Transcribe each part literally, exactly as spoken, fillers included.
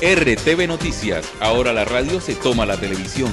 R T V Noticias, ahora la radio se toma la televisión.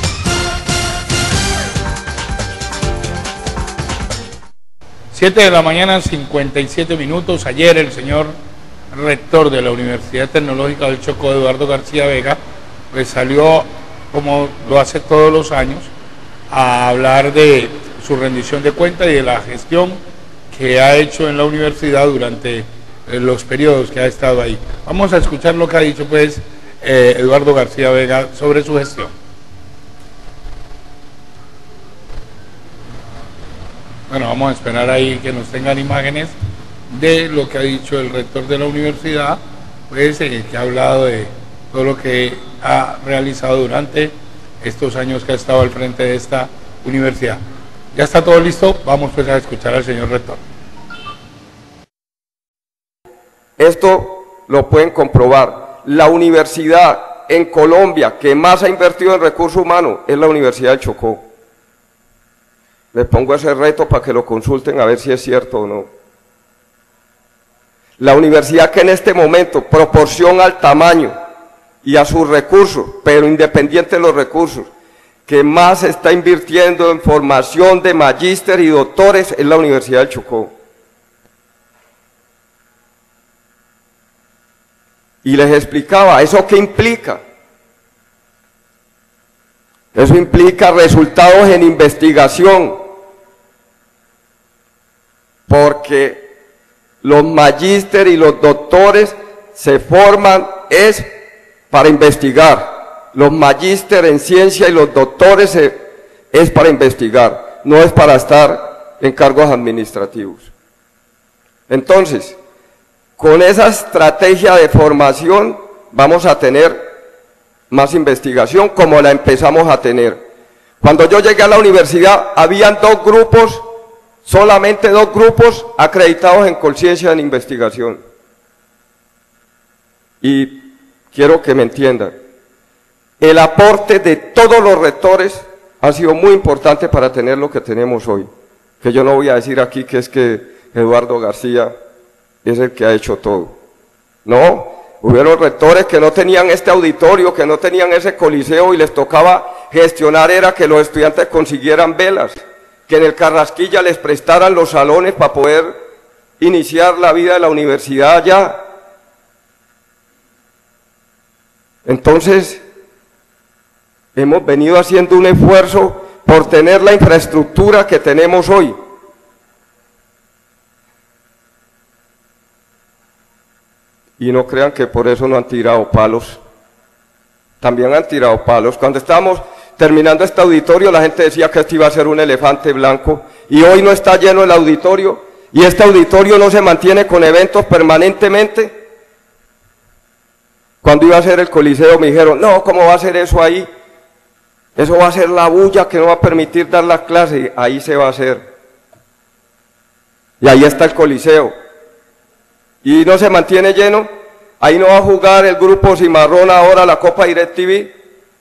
siete de la mañana, cincuenta y siete minutos. Ayer el señor rector de la Universidad Tecnológica del Chocó, Eduardo García Vega, pues salió, como lo hace todos los años, a hablar de su rendición de cuentas y de la gestión que ha hecho en la universidad durante los periodos que ha estado ahí. Vamos a escuchar lo que ha dicho pues eh, Eduardo García Vega sobre su gestión. Bueno, vamos a esperar ahí que nos tengan imágenes de lo que ha dicho el rector de la universidad, pues eh, que ha hablado de todo lo que ha realizado durante estos años que ha estado al frente de esta universidad. Ya está todo listo, vamos pues a escuchar al señor rector. Esto lo pueden comprobar. La universidad en Colombia que más ha invertido en recursos humanos es la Universidad del Chocó. Les pongo ese reto para que lo consulten a ver si es cierto o no. La universidad que en este momento, proporción al tamaño y a sus recursos, pero independiente de los recursos, que más está invirtiendo en formación de magíster y doctores es la Universidad del Chocó. Y les explicaba, ¿eso qué implica? Eso implica resultados en investigación, porque los magíster y los doctores se forman es para investigar. Los magíster en ciencia y los doctores se, es para investigar, no es para estar en cargos administrativos. Entonces, con esa estrategia de formación vamos a tener más investigación como la empezamos a tener. Cuando yo llegué a la universidad habían dos grupos, solamente dos grupos acreditados en conciencia en investigación. Y quiero que me entiendan, el aporte de todos los rectores ha sido muy importante para tener lo que tenemos hoy. Que yo no voy a decir aquí que es que Eduardo García es el que ha hecho todo. No, hubieron rectores que no tenían este auditorio, que no tenían ese coliseo y les tocaba gestionar era que los estudiantes consiguieran velas, que en el Carrasquilla les prestaran los salones para poder iniciar la vida de la universidad allá. Entonces, hemos venido haciendo un esfuerzo por tener la infraestructura que tenemos hoy. Y no crean que por eso no han tirado palos. También han tirado palos. Cuando estábamos terminando este auditorio, la gente decía que este iba a ser un elefante blanco. Y hoy no está lleno el auditorio. Y este auditorio no se mantiene con eventos permanentemente. Cuando iba a ser el coliseo me dijeron, no, ¿cómo va a ser eso ahí? Eso va a ser la bulla que no va a permitir dar las clases. Ahí se va a hacer. Y ahí está el coliseo. Y no se mantiene lleno, ahí no va a jugar el grupo Cimarrón ahora la Copa DirecTV.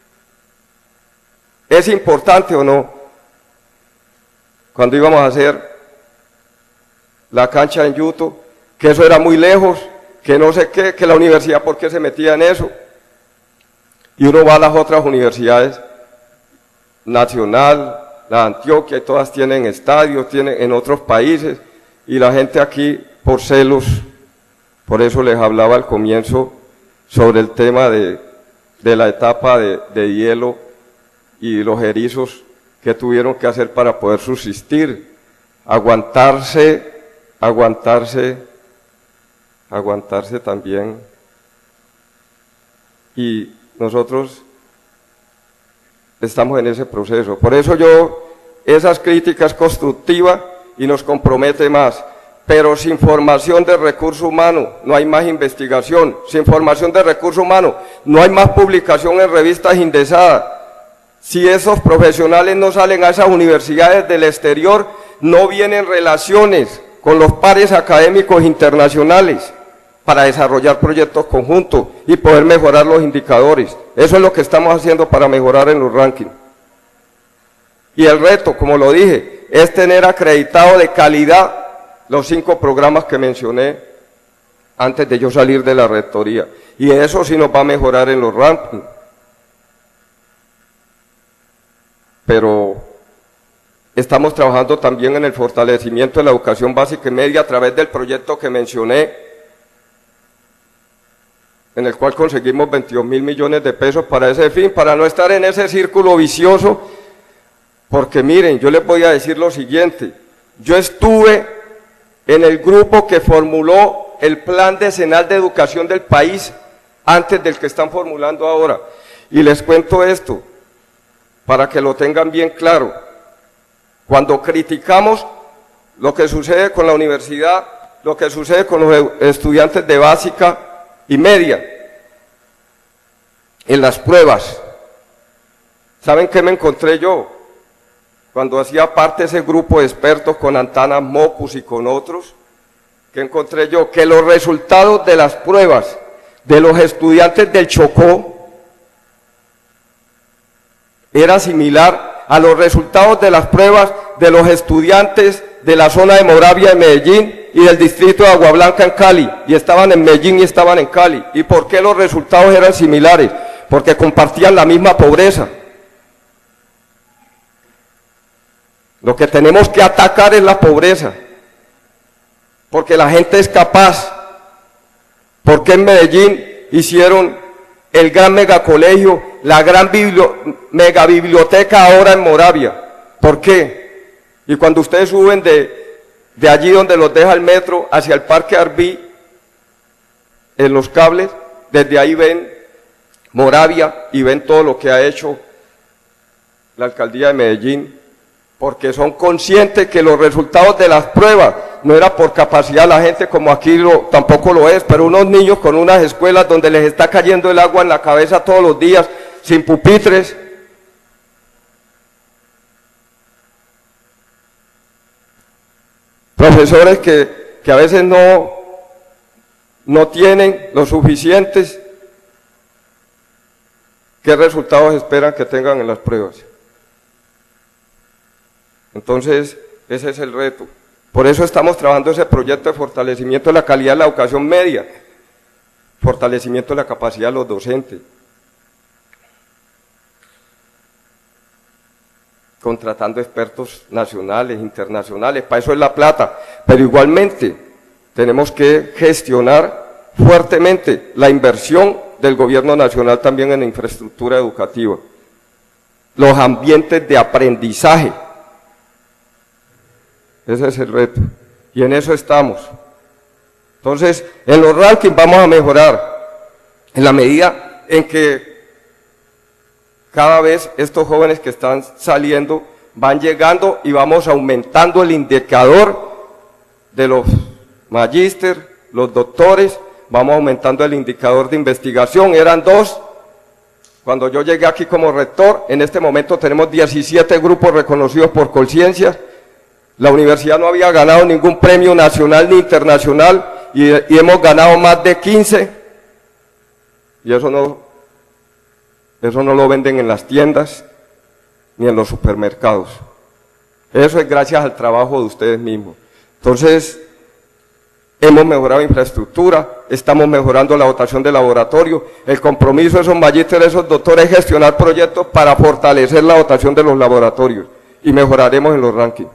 ¿Es importante o no? Cuando íbamos a hacer la cancha en Yuto, que eso era muy lejos, que no sé qué, que la universidad por qué se metía en eso. Y uno va a las otras universidades, Nacional, la Antioquia, y todas tienen estadios, tienen en otros países, y la gente aquí por celos. Por eso les hablaba al comienzo sobre el tema de, de la etapa de, de hielo y los erizos que tuvieron que hacer para poder subsistir, aguantarse, aguantarse, aguantarse también. Y nosotros estamos en ese proceso. Por eso yo, esas críticas constructivas y nos compromete más. Pero sin formación de recursos humanos no hay más investigación, sin formación de recursos humanos no hay más publicación en revistas indexadas. Si esos profesionales no salen a esas universidades del exterior, no vienen relaciones con los pares académicos internacionales para desarrollar proyectos conjuntos y poder mejorar los indicadores. Eso es lo que estamos haciendo para mejorar en los rankings. Y el reto, como lo dije, es tener acreditado de calidad los cinco programas que mencioné antes de yo salir de la rectoría. y eso sí nos va a mejorar en los rankings. Pero estamos trabajando también en el fortalecimiento de la educación básica y media a través del proyecto que mencioné, en el cual conseguimos veintidós mil millones de pesos para ese fin, para no estar en ese círculo vicioso, porque miren, yo les voy a decir lo siguiente, yo estuve en el grupo que formuló el plan decenal de educación del país antes del que están formulando ahora, y les cuento esto, para que lo tengan bien claro. Cuando criticamos lo que sucede con la universidad, lo que sucede con los estudiantes de básica y media, en las pruebas, ¿saben qué me encontré yo? Cuando hacía parte de ese grupo de expertos con Antanas Mocus y con otros, ¿qué encontré yo? Que los resultados de las pruebas de los estudiantes del Chocó era similar a los resultados de las pruebas de los estudiantes de la zona de Moravia, de Medellín y del distrito de Agua Blanca en Cali, y estaban en Medellín y estaban en Cali. ¿Y por qué los resultados eran similares? Porque compartían la misma pobreza. Lo que tenemos que atacar es la pobreza, porque la gente es capaz. ¿Por qué en Medellín hicieron el gran megacolegio, la gran biblio, megabiblioteca ahora en Moravia? ¿Por qué? Y cuando ustedes suben de, de allí donde los deja el metro hacia el Parque Arví, en los cables, desde ahí ven Moravia y ven todo lo que ha hecho la alcaldía de Medellín, porque son conscientes que los resultados de las pruebas no era por capacidad de la gente, como aquí lo, tampoco lo es, pero unos niños con unas escuelas donde les está cayendo el agua en la cabeza todos los días, sin pupitres, profesores que, que a veces no, no tienen lo suficientes. ¿Qué resultados esperan que tengan en las pruebas? Entonces, ese es el reto. Por eso estamos trabajando ese proyecto de fortalecimiento de la calidad de la educación media, fortalecimiento de la capacidad de los docentes, contratando expertos nacionales, internacionales, para eso es la plata, pero igualmente tenemos que gestionar fuertemente la inversión del gobierno nacional también en infraestructura educativa, los ambientes de aprendizaje. Ese es el reto, y en eso estamos. Entonces, en los rankings vamos a mejorar, en la medida en que cada vez estos jóvenes que están saliendo van llegando y vamos aumentando el indicador de los magíster, los doctores, vamos aumentando el indicador de investigación, eran dos. Cuando yo llegué aquí como rector, en este momento tenemos diecisiete grupos reconocidos por Colciencias. La universidad no había ganado ningún premio nacional ni internacional y, y hemos ganado más de quince, y eso no, eso no lo venden en las tiendas ni en los supermercados. Eso es gracias al trabajo de ustedes mismos. Entonces, hemos mejorado infraestructura, estamos mejorando la dotación de laboratorio, el compromiso de esos magísteres, esos doctores, es gestionar proyectos para fortalecer la dotación de los laboratorios y mejoraremos en los rankings.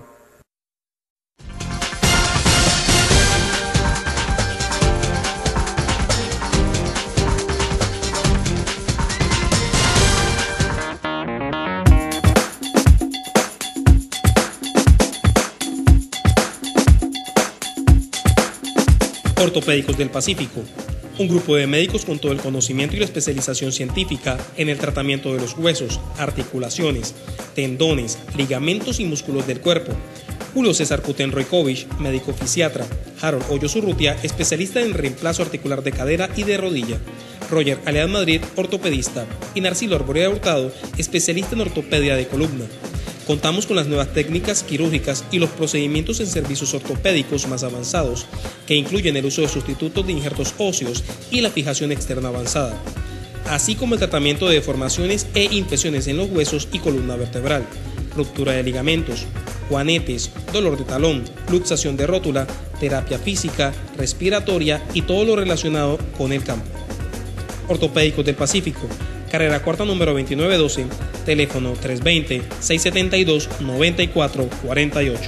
Ortopédicos del Pacífico, un grupo de médicos con todo el conocimiento y la especialización científica en el tratamiento de los huesos, articulaciones, tendones, ligamentos y músculos del cuerpo. Julio César Kutenroikovich, médico fisiatra. Harold Hoyos Urrutia, especialista en reemplazo articular de cadera y de rodilla. Roger Alead Madrid, ortopedista. Y Narcilo Arborea Hurtado, especialista en ortopedia de columna. Contamos con las nuevas técnicas quirúrgicas y los procedimientos en servicios ortopédicos más avanzados, que incluyen el uso de sustitutos de injertos óseos y la fijación externa avanzada, así como el tratamiento de deformaciones e infecciones en los huesos y columna vertebral, ruptura de ligamentos, juanetes, dolor de talón, luxación de rótula, terapia física, respiratoria y todo lo relacionado con el campo. Ortopédicos del Pacífico, carrera cuarta número veintinueve doce, teléfono tres dos cero, seis siete dos, nueve cuatro cuatro ocho.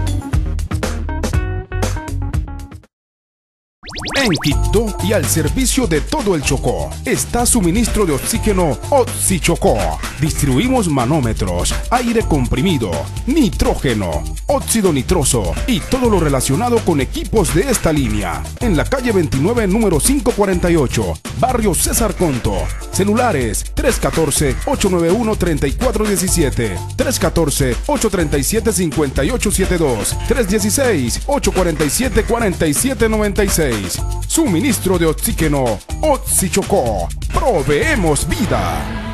En Quibdó y al servicio de todo el Chocó está suministro de oxígeno Oxichocó. Distribuimos manómetros, aire comprimido, nitrógeno, óxido nitroso y todo lo relacionado con equipos de esta línea. En la calle veintinueve, número quinientos cuarenta y ocho, barrio César Conto. Celulares tres uno cuatro, ocho nueve uno, tres cuatro uno siete, tres uno cuatro, ocho tres siete, cinco ocho siete dos, tres uno seis, ocho cuatro siete, cuatro siete nueve seis. Suministro de oxígeno Oxichocó. Proveemos vida.